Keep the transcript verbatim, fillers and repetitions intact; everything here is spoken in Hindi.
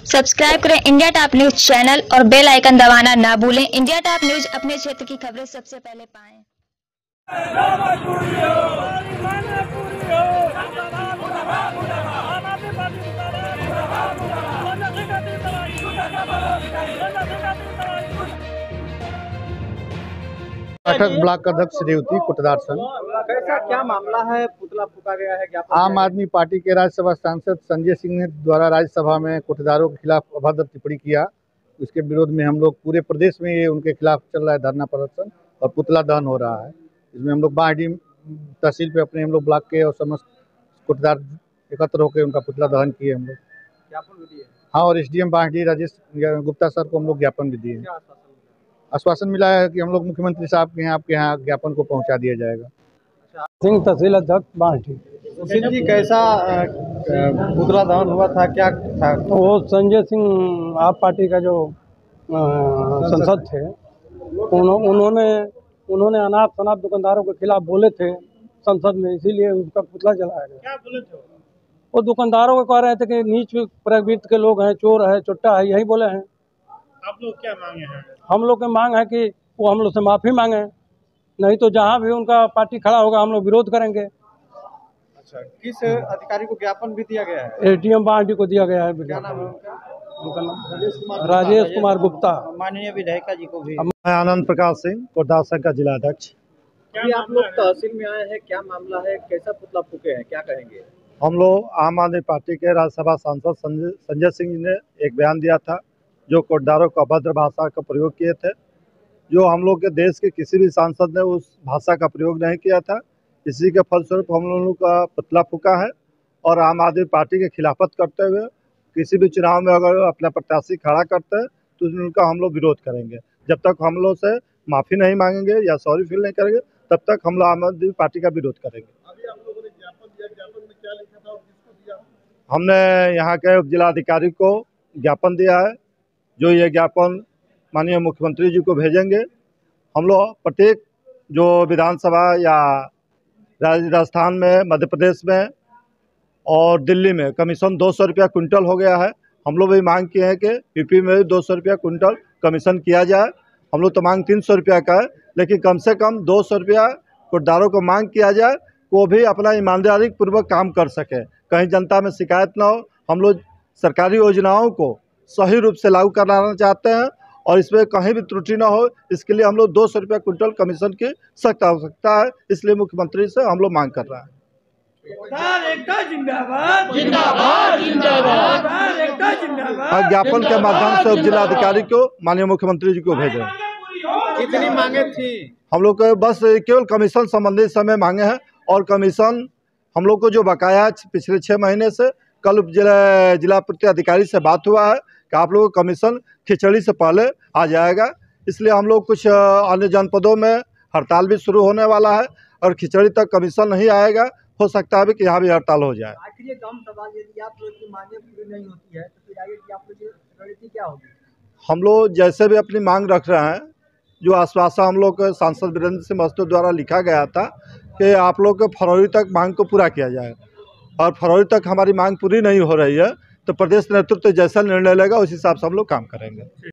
सब्सक्राइब करें इंडिया टॉप न्यूज चैनल और बेल आइकन दबाना ना भूलें। इंडिया टॉप न्यूज अपने क्षेत्र की खबरें सबसे पहले पाएं। पाठक ब्लॉक अध्यक्ष रेवती कुटदार संघ। कैसा क्या मामला है? पुतला फूका गया है, ज्ञापन आम आदमी पार्टी के राज्यसभा सांसद संजय सिंह ने द्वारा राज्यसभा में कुटदारों के खिलाफ अभद्र टिप्पणी किया। उसके विरोध में हम लोग पूरे प्रदेश में ये उनके खिलाफ चल रहा है धरना प्रदर्शन और पुतला दहन हो रहा है। इसमें हम लोग बाहडी तहसील पे अपने हम लोग ब्लॉक के और समस्त कुटदार एकत्र होकर उनका पुतला दहन किए हम लोग। ज्ञापन भी दिए? हाँ, और S D M Bahadi Rajesh Gupta sir को हम लोग ज्ञापन भी दिए। आश्वासन मिला है कि हम लोग मुख्यमंत्री साहब के यहाँ आपके यहाँ ज्ञापन को पहुँचा दिया जाएगा। सिंह तहसील अध्यक्ष बांटी। सुशील जी, कैसा पुतला दहन हुआ था, क्या था? वो संजय सिंह आप पार्टी का जो संसद थे, उन्हों, उन्होंने उन्होंने अनाप शनाप दुकानदारों के खिलाफ बोले थे संसद में, इसीलिए उसका पुतला जलाया गया। क्या बोले थे? वो दुकानदारों को कह रहे थे कि नीच प्रवृत्ति के लोग हैं, चोर है, चुट्टा है, यही बोले हैं। आप लोग क्या मांगे हैं? हम लोग की मांग है कि वो हम लोग से माफ़ी मांगे, नहीं तो जहाँ भी उनका पार्टी खड़ा होगा हम लोग विरोध करेंगे। अच्छा, किस अधिकारी को ज्ञापन भी दिया गया है? ए डी एम बांटी को दिया गया है। क्या नाम है उनका? राजेश कुमार गुप्ता। माननीय विधायिका जी को भी। मैं आनंद प्रकाश सिंह कुटदार संघ का जिला अध्यक्ष। क्या आप लोग तहसील में आए हैं, क्या मामला है, कैसा पुतला फूके हैं, क्या कहेंगे? हम लोग आम आदमी पार्टी के राज्यसभा सांसद संजय संजय सिंह जी ने एक बयान दिया था जो कुटदारों को अभद्र भाषा का प्रयोग किए थे। जो हम लोग के देश के किसी भी सांसद ने उस भाषा का प्रयोग नहीं किया था। इसी के फलस्वरूप हम लोगों का पुतला फूका है और आम आदमी पार्टी के खिलाफत करते हुए किसी भी चुनाव में अगर अपना प्रत्याशी खड़ा करते हैं तो उनका हम लोग विरोध करेंगे। जब तक हम लोग से माफ़ी नहीं मांगेंगे या सॉरी फील नहीं करेंगे तब तक हम लोग आम आदमी पार्टी का विरोध करेंगे। अभी आप लोगों ने ज्ञापन दिया, ज्ञापन में क्या लिखा था और किसको दिया? हमने यहाँ के उप जिलाधिकारी को ज्ञापन दिया है, जो ये ज्ञापन माननीय मुख्यमंत्री जी को भेजेंगे। हम लोग प्रत्येक जो विधानसभा या राजस्थान में, मध्य प्रदेश में और दिल्ली में कमीशन दो सौ रुपया कुंटल हो गया है। हम लोग भी मांग किए हैं कि यूपी में भी दो सौ रुपया कुंटल कमीशन किया जाए। हम लोग तो मांग तीन सौ रुपया का है, लेकिन कम से कम दो सौ रुपया कुटदारों को मांग किया जाए, वो भी अपना ईमानदारी पूर्वक काम कर सके, कहीं जनता में शिकायत ना हो। हम लोग सरकारी योजनाओं को सही रूप से लागू कराना चाहते हैं और इसमें कहीं भी त्रुटि ना हो, इसके लिए हम लोग दो सौ रुपया कुंटल कमीशन की सख्त आवश्यकता है। इसलिए मुख्यमंत्री से हम लोग मांग कर रहे हैं। ज्ञापन के माध्यम से उप जिलाधिकारी को माननीय मुख्यमंत्री जी को भेजे। कितनी मांगे थी? हम लोग को बस केवल कमीशन संबंधित समय मांगे हैं और कमीशन हम लोग को जो बकाया है पिछले छः महीने से, कल जिला जिला प्रति अधिकारी से बात हुआ है कि आप लोगों को कमीशन खिचड़ी से पहले आ जाएगा। इसलिए हम लोग कुछ अन्य जनपदों में हड़ताल भी शुरू होने वाला है और खिचड़ी तक कमीशन नहीं आएगा। हो सकता है कि यहाँ भी हड़ताल हो जाए। आखिर ये कम सवाल, यदि आप लोग की मांगे पूरी नहीं होती है तो फिर आगे की आप लोग की रणनीति क्या होगी? हम लोग जैसे भी अपनी मांग रख रहे हैं, जो आश्वासन हम लोग के सांसद वीरेंद्र सिंह महतो द्वारा लिखा गया था कि आप लोग के फरवरी तक मांग को पूरा किया जाए, और फरवरी तक हमारी मांग पूरी नहीं हो रही है तो प्रदेश नेतृत्व जैसा निर्णय लेगा उस हिसाब से हम लोग काम करेंगे।